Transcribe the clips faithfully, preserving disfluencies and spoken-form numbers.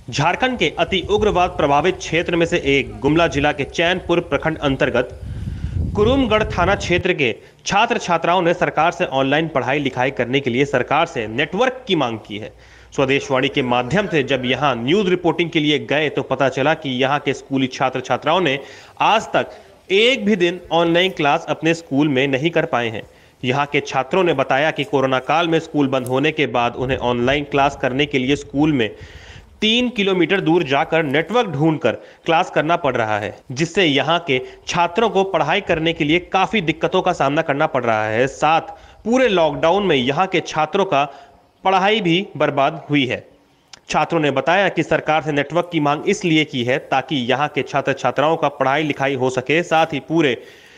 झारखंड के अति उग्रवाद प्रभावित क्षेत्र में से एक गुमला जिला के चैनपुर प्रखंड अंतर्गत कुरुमगढ़ थाना क्षेत्र के छात्र छात्राओं ने सरकार से ऑनलाइन पढ़ाई लिखाई करने के लिए सरकार से नेटवर्क की मांग की है। स्वदेशवाणी के माध्यम से जब यहां न्यूज रिपोर्टिंग के लिए गए तो पता चला कि यहां के स्कूली छात्र छात्राओं ने आज तक एक भी दिन ऑनलाइन क्लास अपने स्कूल में नहीं कर पाए हैं। यहाँ के छात्रों ने बताया कि कोरोना काल में स्कूल बंद होने के बाद उन्हें ऑनलाइन क्लास करने के लिए स्कूल में तीन किलोमीटर दूर जाकर नेटवर्क ढूंढकर क्लास करना पड़ रहा है, जिससे यहाँ के छात्रों को पढ़ाई करने के लिए काफी दिक्कतों का सामना करना पड़ रहा है। साथ पूरे लॉकडाउन में यहाँ के छात्रों का पढ़ाई भी बर्बाद हुई है। छात्रों ने बताया कि सरकार से नेटवर्क की मांग इसलिए की है ताकि यहाँ के छात्र छात्राओं का पढ़ाई लिखाई हो सके, साथ ही पूरे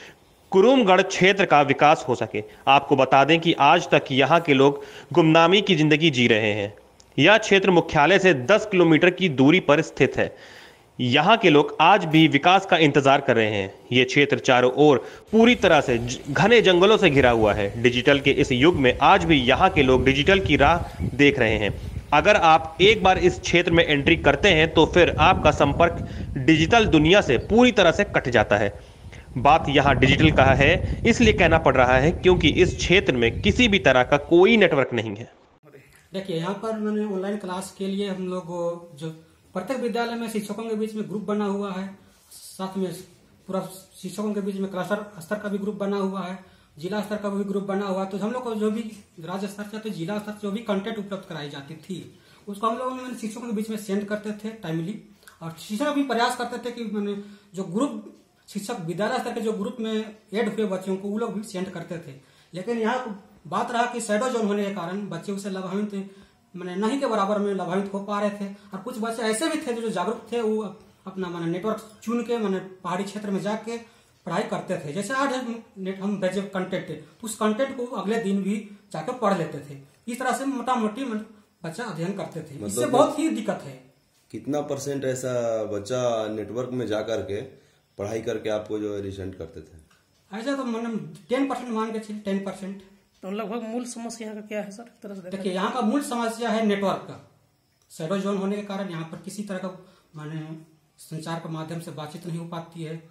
कुरुमगढ़ क्षेत्र का विकास हो सके। आपको बता दें कि आज तक यहाँ के लोग गुमनामी की जिंदगी जी रहे हैं। यह क्षेत्र मुख्यालय से दस किलोमीटर की दूरी पर स्थित है। यहाँ के लोग आज भी विकास का इंतजार कर रहे हैं। ये क्षेत्र चारों ओर पूरी तरह से घने जंगलों से घिरा हुआ है। डिजिटल के इस युग में आज भी यहाँ के लोग डिजिटल की राह देख रहे हैं। अगर आप एक बार इस क्षेत्र में एंट्री करते हैं तो फिर आपका संपर्क डिजिटल दुनिया से पूरी तरह से कट जाता है। बात यहाँ डिजिटल का है इसलिए कहना पड़ रहा है क्योंकि इस क्षेत्र में किसी भी तरह का कोई नेटवर्क नहीं है। देखिए, यहाँ पर मैंने ऑनलाइन क्लास के लिए हम लोग जो प्रत्येक विद्यालय में शिक्षकों के बीच में ग्रुप बना हुआ है, साथ में पूरा शिक्षकों के बीच में क्लस्टर स्तर का भी ग्रुप बना हुआ है, जिला स्तर का भी ग्रुप बना हुआ है। तो हम लोग को जो भी राज्य स्तर से तो जिला स्तर से जो भी कंटेंट उपलब्ध कराई जाती थी उसको हम लोग शिक्षकों के बीच में सेंड करते थे टाइमली, और शिक्षक भी प्रयास करते थे कि मैंने जो ग्रुप शिक्षक विद्यालय स्तर के जो ग्रुप में एड हुए बच्चों को वो लोग भी सेंड करते थे। लेकिन यहाँ बात रहा कि शैडो जोन होने के कारण बच्चे उसे लाभान्वित मैंने नहीं के बराबर में लाभान्वित हो पा रहे थे, और कुछ बच्चे ऐसे भी थे जो जागरूक थे, वो अपना मैंने नेटवर्क चुन के मैंने पहाड़ी क्षेत्र में जाके पढ़ाई करते थे। जैसे आज नेट हम भेजे कंटेंट तो उस कंटेंट को अगले दिन भी जाकर पढ़ लेते थे। इस तरह से मोटा मोटी बच्चा अध्ययन करते थे। इससे बहुत ही दिक्कत है। कितना परसेंट ऐसा बच्चा नेटवर्क में जा करके पढ़ाई करके आपको जो रिसेंट करते थे? ऐसा तो मैंने टेन परसेंट मान के चलिए, टेन परसेंट। तो लगभग मूल समस्या यहाँ का क्या है सर? तरह से देखिए, यहाँ का मूल समस्या है नेटवर्क का। शैडो जोन होने के कारण यहाँ पर किसी तरह का माने संचार के माध्यम से बातचीत नहीं हो पाती है।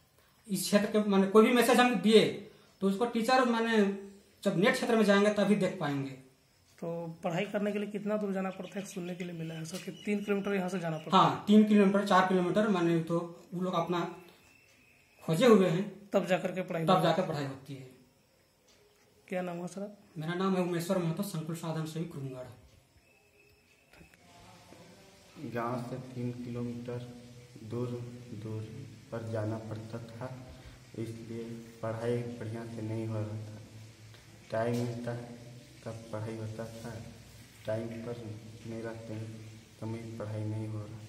इस क्षेत्र के माने कोई भी मैसेज हम दिए तो उसको टीचर माने जब नेट क्षेत्र में जाएंगे तभी देख पाएंगे। तो पढ़ाई करने के लिए कितना दूर जाना पड़ता है? सुनने के लिए मिला है सर कि तीन किलोमीटर यहाँ से जाना पड़ता है। हाँ, तीन किलोमीटर चार किलोमीटर माने तो वो लोग अपना खोजे हुए हैं, तब जाकर के पढ़ाई तब जाकर पढ़ाई होती है। क्या नाम है सर? मेरा नाम है उमेश्वर महतो, संकुल साधन सेवी कुरुमगढ़। गांव से तीन किलोमीटर दूर दूर पर जाना पड़ता था, इसलिए पढ़ाई बढ़िया से नहीं हो रहा था। टाइम मिलता है तब पढ़ाई होता था, टाइम पर नहीं रहते हैं तो मेरी पढ़ाई नहीं हो रहा।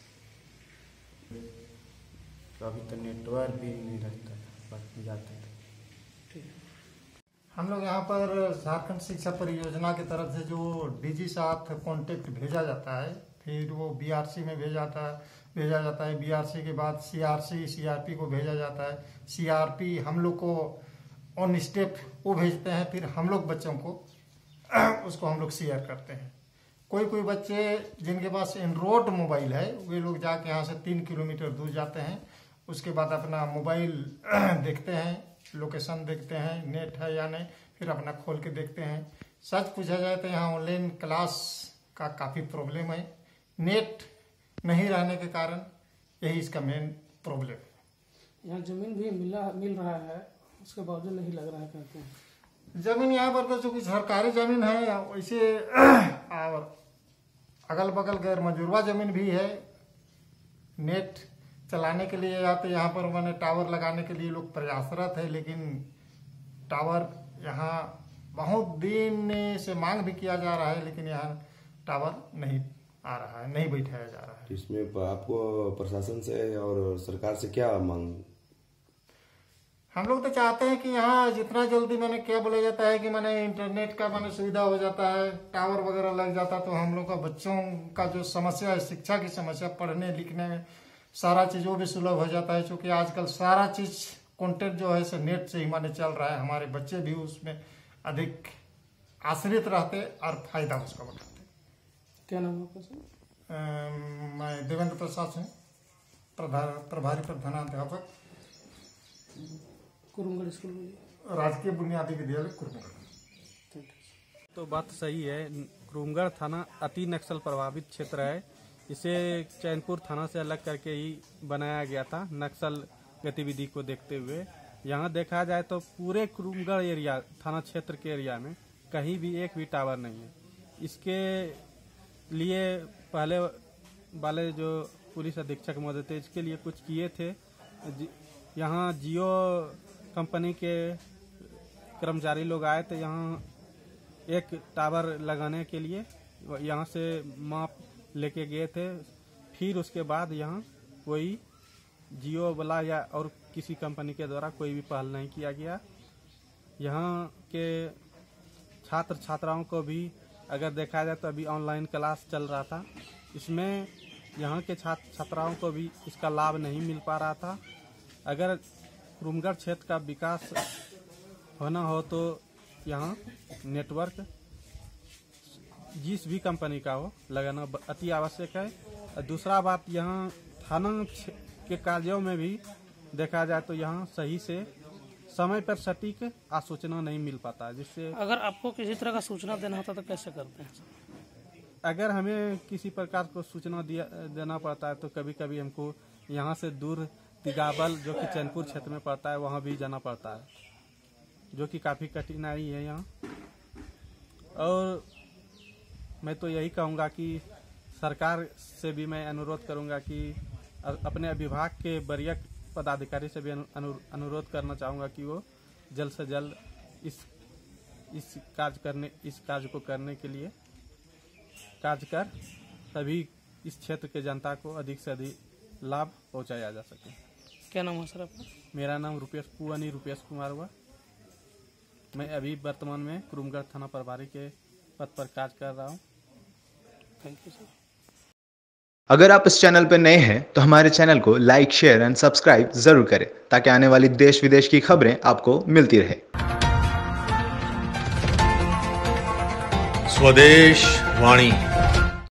तो अभी तो नेटवर्क भी नहीं रहता था, बाकी जाते थे। हम लोग यहाँ पर झारखंड शिक्षा परियोजना की तरफ से जो डीजी साथ कॉन्टेक्ट भेजा जाता है, फिर वो बीआरसी में भेजा जाता है भेजा जाता है बीआरसी के बाद सीआरसी सीआरपी को भेजा जाता है। सीआरपी हम लोग को ऑन स्टेप वो भेजते हैं, फिर हम लोग बच्चों को उसको हम लोग शेयर करते हैं। कोई कोई बच्चे जिनके पास एंड्रॉयड मोबाइल है वे लोग जाके यहाँ से तीन किलोमीटर दूर जाते हैं, उसके बाद अपना मोबाइल देखते हैं, लोकेशन देखते हैं नेट है या नहीं, फिर अपना खोल के देखते हैं। सच पूछा जाए तो यहाँ ऑनलाइन क्लास का काफ़ी प्रॉब्लम है। नेट नहीं रहने के कारण यही इसका मेन प्रॉब्लम है। यहाँ जमीन भी मिला मिल रहा है, उसके बावजूद नहीं लग रहा है कहते हैं। जमीन यहाँ पर तो चूँकि सरकारी जमीन है, वैसे और अगल बगल गैर मजूरवा जमीन भी है। नेट चलाने के लिए या तो यहाँ पर मैंने टावर लगाने के लिए लोग प्रयासरत है, लेकिन टावर यहाँ बहुत दिन से मांग भी किया जा रहा है, लेकिन यहाँ टावर नहीं आ रहा है, नहीं बैठाया जा रहा है। इसमें आपको प्रशासन से और सरकार से क्या मांग? हम लोग तो चाहते हैं कि यहाँ जितना जल्दी मैंने क्या बोला जाता है कि मैंने इंटरनेट का मैंने सुविधा हो जाता है, टावर वगैरह लग जाता तो हम लोग का बच्चों का जो समस्या है, शिक्षा की समस्या, पढ़ने लिखने में सारा चीज वो भी सुलभ हो जाता है। क्योंकि आजकल सारा चीज कंटेंट जो है से नेट से ही माने चल रहा है। हमारे बच्चे भी उसमें अधिक आश्रित रहते और फायदा उसका उठाते। क्या नाम है आपका सर? मैं देवेंद्र प्रसाद सिंह, प्रभारी प्रधानाध्यापक, कुरुमगढ़ स्कूल में राजकीय बुनियादी विद्यालय कुरुमगढ़। तो बात सही है, कुरुमगढ़ थाना अति नक्सल प्रभावित क्षेत्र है। इसे चैनपुर थाना से अलग करके ही बनाया गया था नक्सल गतिविधि को देखते हुए। यहाँ देखा जाए तो पूरे कुरुमगढ़ एरिया थाना क्षेत्र के एरिया में कहीं भी एक भी टावर नहीं है। इसके लिए पहले वाले जो पुलिस अधीक्षक मौजूद थे इसके लिए कुछ किए थे। यहाँ जियो कंपनी के कर्मचारी लोग आए थे यहाँ एक टावर लगाने के लिए, यहाँ से माप लेके गए थे। फिर उसके बाद यहाँ कोई जियो वाला या और किसी कंपनी के द्वारा कोई भी पहल नहीं किया गया। यहाँ के छात्र छात्राओं को भी अगर देखा जाए तो अभी ऑनलाइन क्लास चल रहा था, इसमें यहाँ के छात्र छात्राओं को भी इसका लाभ नहीं मिल पा रहा था। अगर कुरुमगढ़ क्षेत्र का विकास होना हो तो यहाँ नेटवर्क जिस भी कंपनी का हो लगाना अति आवश्यक है। और दूसरा बात, यहाँ थाना के कार्यों में भी देखा जाए तो यहाँ सही से समय पर सटीक आसूचना नहीं मिल पाता, जिससे अगर आपको किसी तरह का सूचना देना होता तो कैसे करते हैं? अगर हमें किसी प्रकार को सूचना दिया देना पड़ता है तो कभी कभी हमको यहाँ से दूर तिगाबल जो कि चैनपुर क्षेत्र में पड़ता है वहाँ भी जाना पड़ता है, जो कि काफ़ी कठिनाई है यहाँ। और मैं तो यही कहूँगा कि सरकार से भी मैं अनुरोध करूँगा कि अपने विभाग के वरीय पदाधिकारी से भी अनु, अनुरोध करना चाहूँगा कि वो जल्द से जल्द इस इस कार्य करने इस कार्य को करने के लिए कार्य कर तभी इस क्षेत्र के जनता को अधिक से अधिक लाभ पहुँचाया जा सके। क्या नाम है सर आपका? मेरा नाम रुपेश पुआनी रुपेश कुमार हुआ। मैं अभी वर्तमान में कुरुमगढ़ थाना प्रभारी के पद पर कार्य कर रहा हूँ। Thank you sir. अगर आप इस चैनल पर नए हैं तो हमारे चैनल को लाइक, शेयर एंड सब्सक्राइब जरूर करें ताकि आने वाली देश विदेश की खबरें आपको मिलती रहे। स्वदेश वाणी।